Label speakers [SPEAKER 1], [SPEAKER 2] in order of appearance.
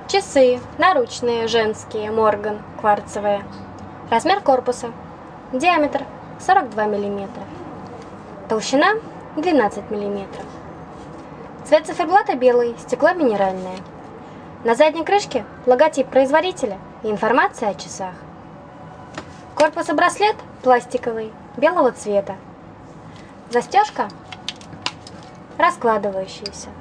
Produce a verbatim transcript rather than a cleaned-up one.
[SPEAKER 1] Часы наручные, женские, Морган, кварцевые. Размер корпуса. Диаметр сорок два миллиметра. Толщина двенадцать миллиметров. Цвет циферблата белый, стекло минеральное. На задней крышке логотип производителя и информация о часах. Корпус и браслет пластиковый, белого цвета. Застежка раскладывающаяся.